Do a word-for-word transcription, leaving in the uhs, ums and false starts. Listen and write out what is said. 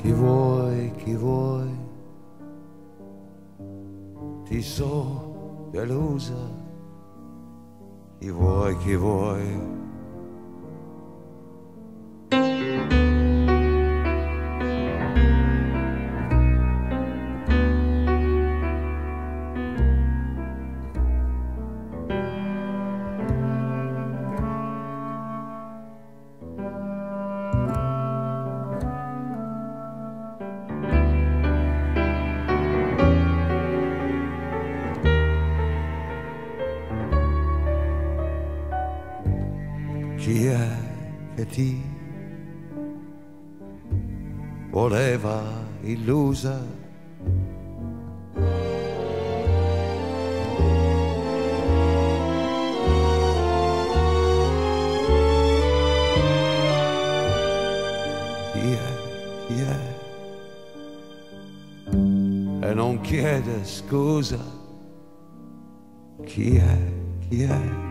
Chi vuoi, chi vuoi, ti so delusa. Chi vuoi, chi vuoi. Chi è che ti voleva illusa? Chi è, chi è? E non chiede scusa. Chi è, chi è?